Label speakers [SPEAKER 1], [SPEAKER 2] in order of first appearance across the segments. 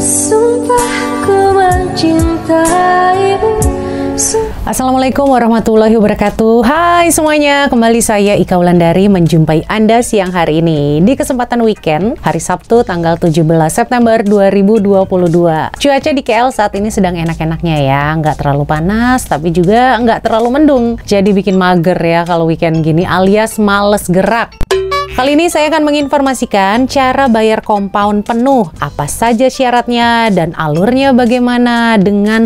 [SPEAKER 1] Sumpah ku mencintaimu.
[SPEAKER 2] Assalamualaikum warahmatullahi wabarakatuh. Hai semuanya, kembali saya Ika Wulandari menjumpai Anda siang hari ini di kesempatan weekend hari Sabtu tanggal 17 September 2022. Cuaca di KL saat ini sedang enak-enaknya ya, nggak terlalu panas tapi juga nggak terlalu mendung. Jadi bikin mager ya kalau weekend gini alias males gerak. Kali ini saya akan menginformasikan cara bayar compound penuh, apa saja syaratnya dan alurnya bagaimana dengan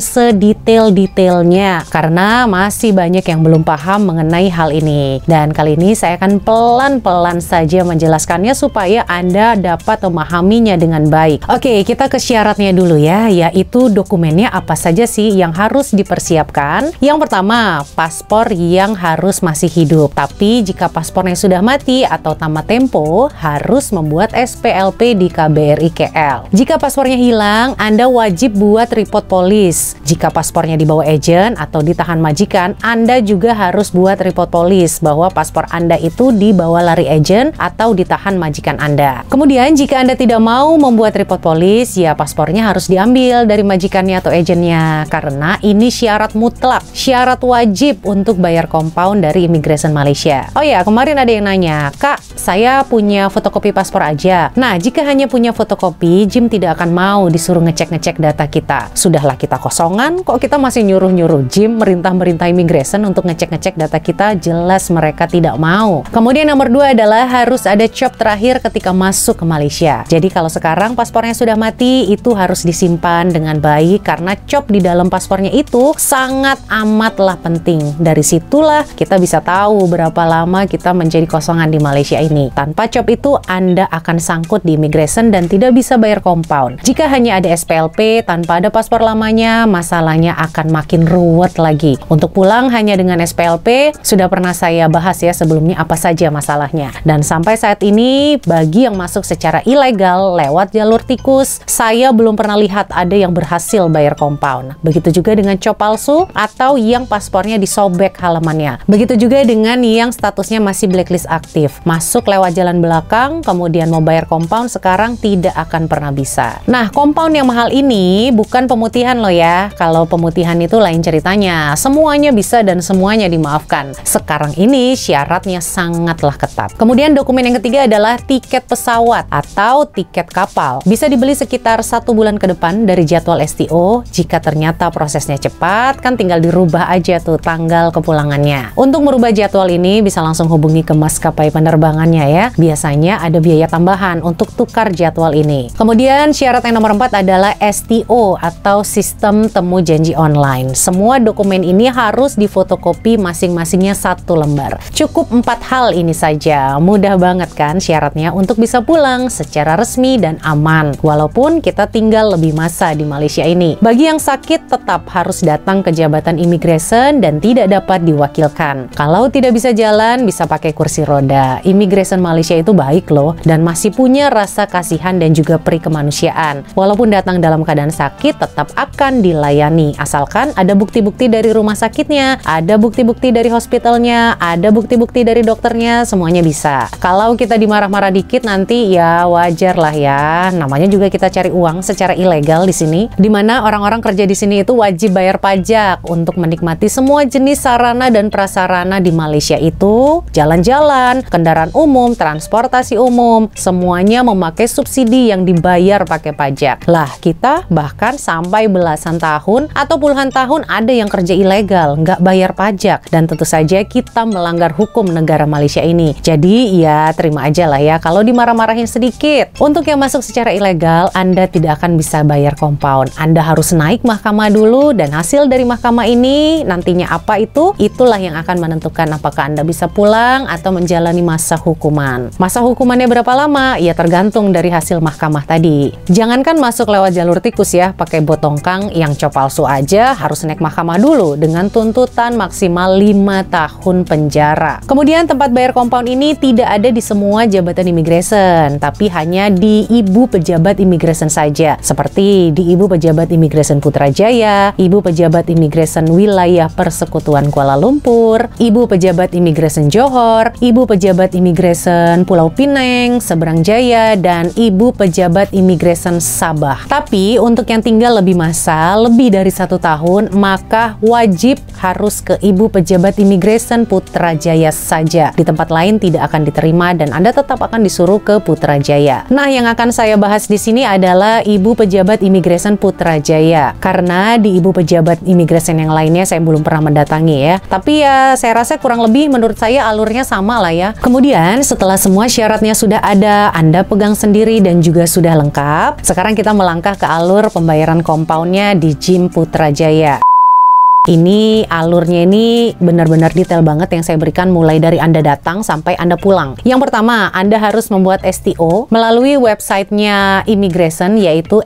[SPEAKER 2] sedetail-detailnya. Karena masih banyak yang belum paham mengenai hal ini. Dan kali ini saya akan pelan-pelan saja menjelaskannya supaya Anda dapat memahaminya dengan baik. Oke, kita ke syaratnya dulu ya, yaitu dokumennya apa saja sih yang harus dipersiapkan. Yang pertama, paspor yang harus masih hidup. Tapi jika paspornya sudah mati atau tamat tempo, harus membuat SPLP di KBRI KL. Jika paspornya hilang, Anda wajib buat report polis. Jika paspornya dibawa agent atau ditahan majikan, Anda juga harus buat report polis bahwa paspor Anda itu dibawa lari agent atau ditahan majikan Anda. Kemudian jika Anda tidak mau membuat report polis, ya paspornya harus diambil dari majikannya atau agentnya, karena ini syarat mutlak, syarat wajib untuk bayar compound dari Immigration Malaysia. Oh ya, kemarin ada yang nanya, Kak, saya punya fotokopi paspor aja. Nah, jika hanya punya fotokopi, Jim tidak akan mau disuruh ngecek-ngecek data kita. Sudahlah kita kosongan, kok kita masih nyuruh-nyuruh Jim merintah-merintah immigration untuk ngecek-ngecek data kita? Jelas mereka tidak mau. Kemudian nomor 2 adalah harus ada COP terakhir ketika masuk ke Malaysia. Jadi kalau sekarang paspornya sudah mati, itu harus disimpan dengan baik karena COP di dalam paspornya itu sangat amatlah penting. Dari situlah kita bisa tahu berapa lama kita menjadi kosongan di Malaysia ini. Tanpa COP itu Anda akan sangkut di immigration dan tidak bisa bayar compound. Jika hanya ada SPLP tanpa ada paspor lamanya, masalahnya akan makin ruwet lagi. Untuk pulang hanya dengan SPLP, sudah pernah saya bahas ya sebelumnya apa saja masalahnya. Dan sampai saat ini, bagi yang masuk secara ilegal lewat jalur tikus, saya belum pernah lihat ada yang berhasil bayar compound. Begitu juga dengan COP palsu atau yang paspornya disobek halamannya. Begitu juga dengan yang statusnya masih blacklist aktif. Masuk lewat jalan belakang, kemudian mau bayar compound sekarang tidak akan pernah bisa. Nah, compound yang mahal ini bukan pemutihan loh ya. Kalau pemutihan itu lain ceritanya. Semuanya bisa dan semuanya dimaafkan. Sekarang ini syaratnya sangatlah ketat. Kemudian dokumen yang ketiga adalah tiket pesawat atau tiket kapal. Bisa dibeli sekitar 1 bulan ke depan dari jadwal STO. Jika ternyata prosesnya cepat, kan tinggal dirubah aja tuh tanggal kepulangannya. Untuk merubah jadwal ini bisa langsung hubungi ke maskapai penerbangannya ya. Biasanya ada biaya tambahan untuk tukar jadwal ini. Kemudian syarat yang nomor 4 adalah STO atau sistem temu janji online. Semua dokumen ini harus difotokopi masing-masingnya 1 lembar. Cukup 4 hal ini saja. Mudah banget kan syaratnya untuk bisa pulang secara resmi dan aman. Walaupun kita tinggal lebih masa di Malaysia ini. Bagi yang sakit tetap harus datang ke jabatan immigration dan tidak dapat diwakilkan. Kalau tidak bisa jalan bisa pakai kursi roda. Immigration Malaysia itu baik loh dan masih punya rasa kasihan dan juga peri kemanusiaan. Walaupun datang dalam keadaan sakit tetap akan dilayani asalkan ada bukti-bukti dari rumah sakitnya, ada bukti-bukti dari hospitalnya, ada bukti-bukti dari dokternya, semuanya bisa. Kalau kita dimarah-marah dikit nanti ya wajar lah ya. Namanya juga kita cari uang secara ilegal di sini. Dimana orang-orang kerja di sini itu wajib bayar pajak untuk menikmati semua jenis sarana dan prasarana di Malaysia itu, jalan-jalan, kendaraan umum, transportasi umum, semuanya memakai subsidi yang dibayar pakai pajak. Lah, kita bahkan sampai belasan tahun atau puluhan tahun ada yang kerja ilegal, nggak bayar pajak. Dan tentu saja kita melanggar hukum negara Malaysia ini. Jadi, ya terima aja lah ya kalau dimarah-marahin sedikit. Untuk yang masuk secara ilegal, Anda tidak akan bisa bayar compound. Anda harus naik mahkamah dulu dan hasil dari mahkamah ini nantinya apa itu? Itulah yang akan menentukan apakah Anda bisa pulang atau menjalani masa hukuman. Masa hukumannya berapa lama? Ya tergantung dari hasil mahkamah tadi. Jangankan masuk lewat jalur tikus ya, pakai botongkang yang COP palsu aja harus naik mahkamah dulu dengan tuntutan maksimal 5 tahun penjara. Kemudian tempat bayar compound ini tidak ada di semua jabatan immigration, tapi hanya di Ibu Pejabat Immigration saja. Seperti di Ibu Pejabat Immigration Putrajaya, Ibu Pejabat Immigration Wilayah Persekutuan Kuala Lumpur, Ibu Pejabat Immigration Johor, Ibu Pejabat Imigrasi Imigresen Pulau Pinang, Seberang Jaya, dan Ibu Pejabat Imigresen Sabah. Tapi untuk yang tinggal lebih masa, lebih dari 1 tahun, maka wajib harus ke Ibu Pejabat Imigresen Putrajaya saja. Di tempat lain tidak akan diterima dan Anda tetap akan disuruh ke Putrajaya. Nah, yang akan saya bahas di sini adalah Ibu Pejabat Imigresen Putrajaya. Karena di Ibu Pejabat Imigresen yang lainnya saya belum pernah mendatangi ya. Tapi ya saya rasa kurang lebih menurut saya alurnya sama lah ya. Kemudian setelah semua syaratnya sudah ada, Anda pegang sendiri dan juga sudah lengkap, sekarang kita melangkah ke alur pembayaran kompaunnya di JIM Putrajaya. Ini alurnya ini benar-benar detail banget yang saya berikan mulai dari Anda datang sampai Anda pulang. Yang pertama, Anda harus membuat STO melalui websitenya Imigresen, yaitu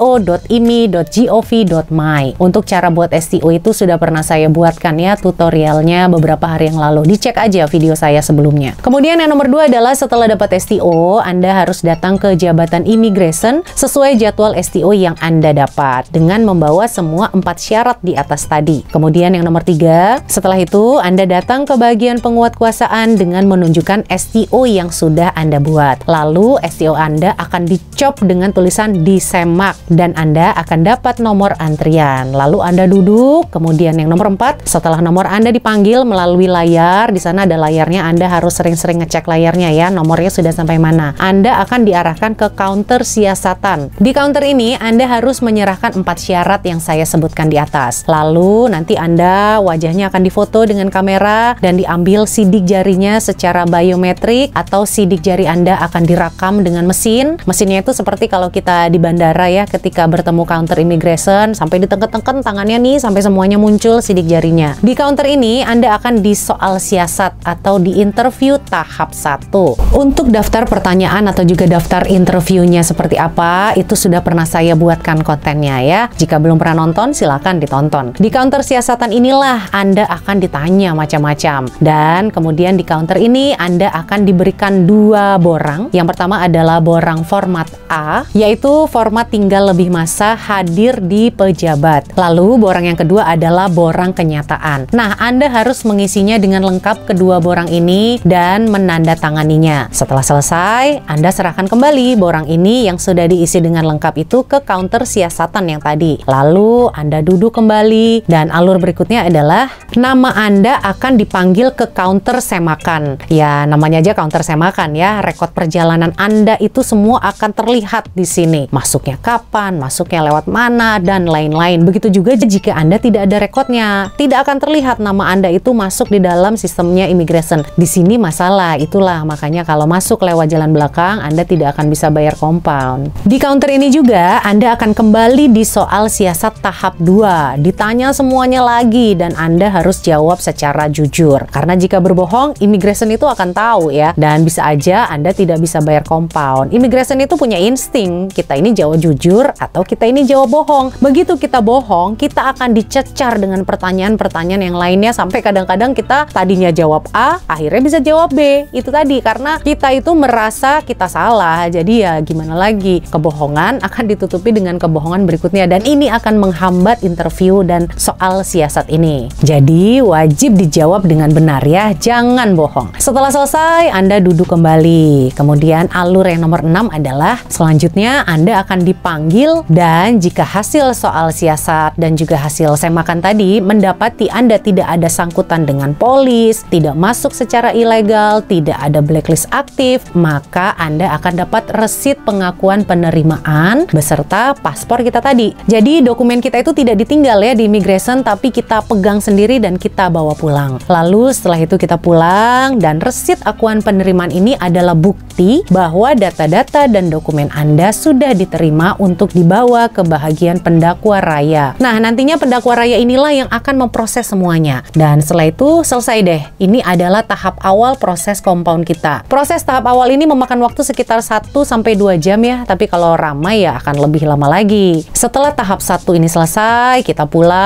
[SPEAKER 2] sto.imi.gov.my. Untuk cara buat STO itu sudah pernah saya buatkan ya tutorialnya beberapa hari yang lalu. Dicek aja video saya sebelumnya. Kemudian yang nomor 2 adalah setelah dapat STO, Anda harus datang ke jabatan Imigresen sesuai jadwal STO yang Anda dapat dengan membawa semua 4 syarat di atas tadi. Kemudian yang nomor 3, setelah itu Anda datang ke bagian penguatkuasaan dengan menunjukkan STO yang sudah Anda buat. Lalu STO Anda akan dicop dengan tulisan disemak dan Anda akan dapat nomor antrian. Lalu Anda duduk, kemudian yang nomor 4, setelah nomor Anda dipanggil melalui layar, di sana ada layarnya, Anda harus sering-sering ngecek layarnya ya, nomornya sudah sampai mana. Anda akan diarahkan ke counter siasatan. Di counter ini Anda harus menyerahkan 4 syarat yang saya sebutkan di atas. Lalu nanti Anda wajahnya akan difoto dengan kamera dan diambil sidik jarinya secara biometrik, atau sidik jari Anda akan direkam dengan mesin. Mesinnya itu seperti kalau kita di bandara ya, ketika bertemu counter Imigresen sampai ditengken-tengken tangannya nih sampai semuanya muncul sidik jarinya. Di counter ini Anda akan disoal siasat atau di interview tahap 1. Untuk daftar pertanyaan atau juga daftar interviewnya seperti apa, itu sudah pernah saya buatkan kontennya ya. Jika belum pernah nonton, silakan ditonton. Di counter siasatan inilah Anda akan ditanya macam-macam, dan kemudian di counter ini Anda akan diberikan 2 borang. Yang pertama adalah borang format A, yaitu format tinggal lebih masa hadir di pejabat. Lalu borang yang kedua adalah borang kenyataan. Nah, Anda harus mengisinya dengan lengkap kedua borang ini dan menandatanganinya. Setelah selesai, Anda serahkan kembali borang ini yang sudah diisi dengan lengkap itu ke counter siasatan yang tadi. Lalu Anda duduk kembali dan alur berikutnya adalah nama Anda akan dipanggil ke counter semakan. Ya, namanya aja counter semakan ya. Rekod perjalanan Anda itu semua akan terlihat di sini. Masuknya kapan, masuknya lewat mana, dan lain-lain. Begitu juga jika Anda tidak ada rekodnya, tidak akan terlihat nama Anda itu masuk di dalam sistemnya Imigresen. Di sini masalah, itulah makanya kalau masuk lewat jalan belakang, Anda tidak akan bisa bayar compound. Di counter ini juga Anda akan kembali di soal siasat tahap 2. Ditanya semuanya lagi dan Anda harus jawab secara jujur. Karena jika berbohong, Imigresen itu akan tahu ya, dan bisa aja Anda tidak bisa bayar compound. Imigresen itu punya insting, kita ini jawab jujur atau kita ini jawab bohong. Begitu kita bohong, kita akan dicecar dengan pertanyaan-pertanyaan yang lainnya, sampai kadang-kadang kita tadinya jawab A, akhirnya bisa jawab B. Itu tadi karena kita itu merasa kita salah. Jadi ya gimana lagi, kebohongan akan ditutupi dengan kebohongan berikutnya, dan ini akan menghambat interview dan soal siasat ini. Jadi wajib dijawab dengan benar ya, jangan bohong. Setelah selesai, Anda duduk kembali. Kemudian alur yang nomor 6 adalah selanjutnya Anda akan dipanggil, dan jika hasil soal siasat dan juga hasil semakan tadi mendapati Anda tidak ada sangkutan dengan polis, tidak masuk secara ilegal, tidak ada blacklist aktif, maka Anda akan dapat resit pengakuan penerimaan beserta paspor kita tadi. Jadi dokumen kita itu tidak ditinggal ya di Imigresen, tapi kita pegang sendiri dan kita bawa pulang. Lalu setelah itu kita pulang, dan resit akuan penerimaan ini adalah bukti bahwa data-data dan dokumen Anda sudah diterima untuk dibawa ke bagian pendakwa raya. Nah, nantinya pendakwa raya inilah yang akan memproses semuanya. Dan setelah itu selesai deh. Ini adalah tahap awal proses compound kita. Proses tahap awal ini memakan waktu sekitar 1-2 jam ya, tapi kalau ramai ya akan lebih lama lagi. Setelah tahap 1 ini selesai, kita pulang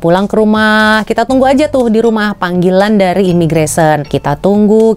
[SPEAKER 2] pulang ke rumah, kita tunggu aja tuh di rumah panggilan dari immigration. Kita tunggu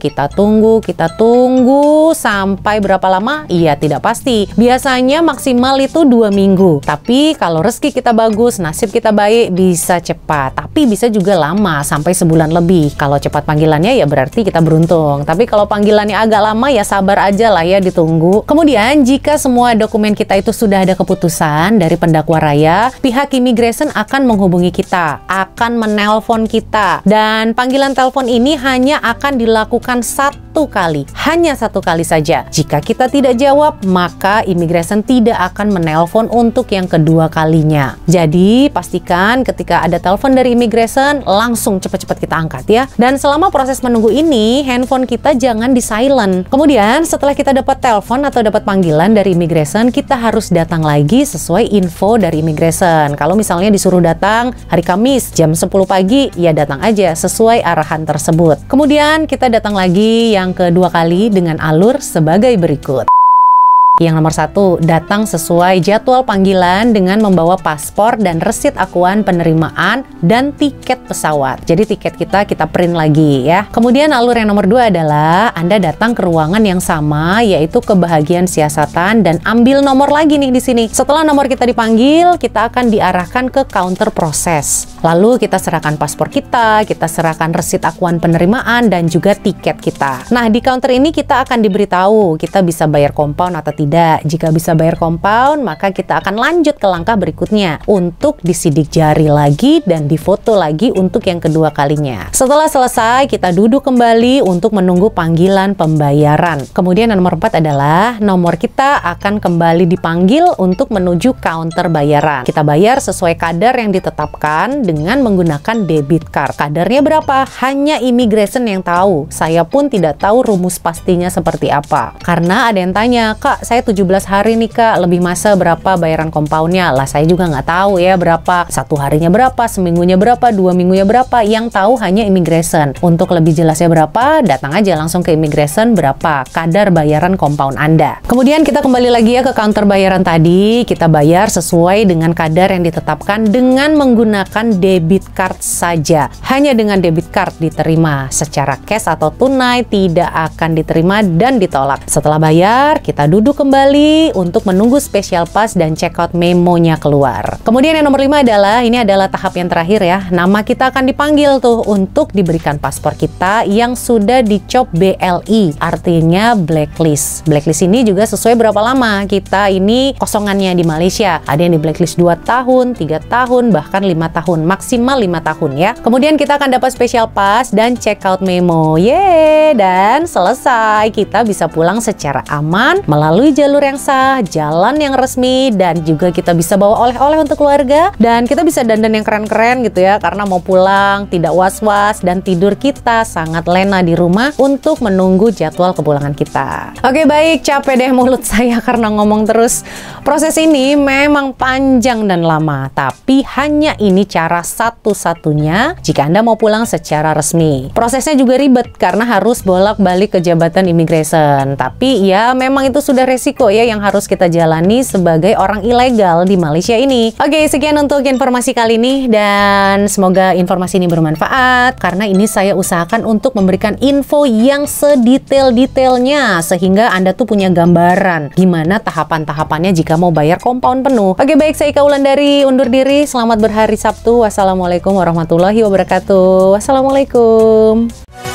[SPEAKER 2] sampai berapa lama? Iya, tidak pasti. Biasanya maksimal itu 2 minggu. Tapi kalau rezeki kita bagus, nasib kita baik, bisa cepat. Tapi bisa juga lama, sampai sebulan lebih. Kalau cepat panggilannya ya berarti kita beruntung. Tapi kalau panggilannya agak lama ya sabar aja lah ya, ditunggu. Kemudian jika semua dokumen kita itu sudah ada keputusan dari pendakwa raya, pihak immigration akan menghubungi kita, akan menelpon kita. Dan panggilan telepon ini hanya akan dilakukan satu kali, hanya satu kali saja. Jika kita tidak jawab, maka immigration tidak akan menelpon untuk yang kedua kalinya. Jadi pastikan ketika ada telepon dari immigration, langsung cepat-cepat kita angkat ya. Dan selama proses menunggu ini, handphone kita jangan di silent. Kemudian setelah kita dapat telepon atau dapat panggilan dari immigration, kita harus datang lagi sesuai info dari immigration. Kalau misalnya disuruh datang hari Kamis jam 10 pagi, ya datang aja sesuai arahan tersebut. Kemudian kita datang lagi yang kedua kali dengan alur sebagai berikut. Yang nomor 1, datang sesuai jadwal panggilan dengan membawa paspor dan resit akuan penerimaan dan tiket pesawat. Jadi tiket kita print lagi ya. Kemudian alur yang nomor 2 adalah Anda datang ke ruangan yang sama, yaitu ke bahagian siasatan, dan ambil nomor lagi nih di sini. Setelah nomor kita dipanggil, kita akan diarahkan ke counter proses. Lalu kita serahkan paspor kita serahkan resit akuan penerimaan dan juga tiket kita. Nah, di counter ini kita akan diberitahu kita bisa bayar compound atau tidak. Jika bisa bayar compound, maka kita akan lanjut ke langkah berikutnya untuk disidik jari lagi dan difoto lagi untuk yang kedua kalinya. Setelah selesai, kita duduk kembali untuk menunggu panggilan pembayaran. Kemudian yang nomor 4 adalah nomor kita akan kembali dipanggil untuk menuju counter bayaran. Kita bayar sesuai kadar yang ditetapkan dengan menggunakan debit card. Kadarnya berapa? Hanya immigration yang tahu. Saya pun tidak tahu rumus pastinya seperti apa. Karena ada yang tanya, "Kak, saya 17 hari nih Kak, lebih masa berapa bayaran compoundnya?" Lah saya juga nggak tahu ya berapa, 1 harinya berapa, seminggunya berapa, 2 minggunya berapa. Yang tahu hanya immigration. Untuk lebih jelasnya berapa, datang aja langsung ke immigration berapa kadar bayaran compound Anda. Kemudian kita kembali lagi ya ke counter bayaran tadi. Kita bayar sesuai dengan kadar yang ditetapkan dengan menggunakan debit card saja. Hanya dengan debit card diterima. Secara cash atau tunai tidak akan diterima dan ditolak. Setelah bayar, kita duduk kembali untuk menunggu special pass dan checkout memonya keluar. Kemudian yang nomor 5 adalah, ini adalah tahap yang terakhir ya. Nama kita akan dipanggil tuh untuk diberikan paspor kita yang sudah dicop BLI, artinya blacklist. Blacklist ini juga sesuai berapa lama kita ini kosongannya di Malaysia. Ada yang di blacklist 2 tahun, 3 tahun, bahkan 5 tahun, maksimal 5 tahun ya. Kemudian kita akan dapat special pass dan checkout memo. Yeay, dan selesai. Kita bisa pulang secara aman melalui jalur yang sah, jalan yang resmi, dan juga kita bisa bawa oleh-oleh untuk keluarga, dan kita bisa dandan yang keren-keren gitu ya, karena mau pulang tidak was-was dan tidur kita sangat lena di rumah untuk menunggu jadwal kepulangan kita. Oke, baik, capek deh mulut saya karena ngomong terus. Proses ini memang panjang dan lama, tapi hanya ini cara satu-satunya jika Anda mau pulang secara resmi. Prosesnya juga ribet karena harus bolak-balik ke jabatan immigration, tapi ya memang itu sudah resiko ya yang harus kita jalani sebagai orang ilegal di Malaysia ini. Oke, sekian untuk informasi kali ini, dan semoga informasi ini bermanfaat karena ini saya usahakan untuk memberikan info yang sedetail-detailnya sehingga Anda tuh punya gambaran gimana tahapan-tahapannya jika mau bayar compound penuh. Oke, baik, saya Ika Wulandari undur diri. Selamat berhari Sabtu. Wassalamualaikum warahmatullahi wabarakatuh. Wassalamualaikum.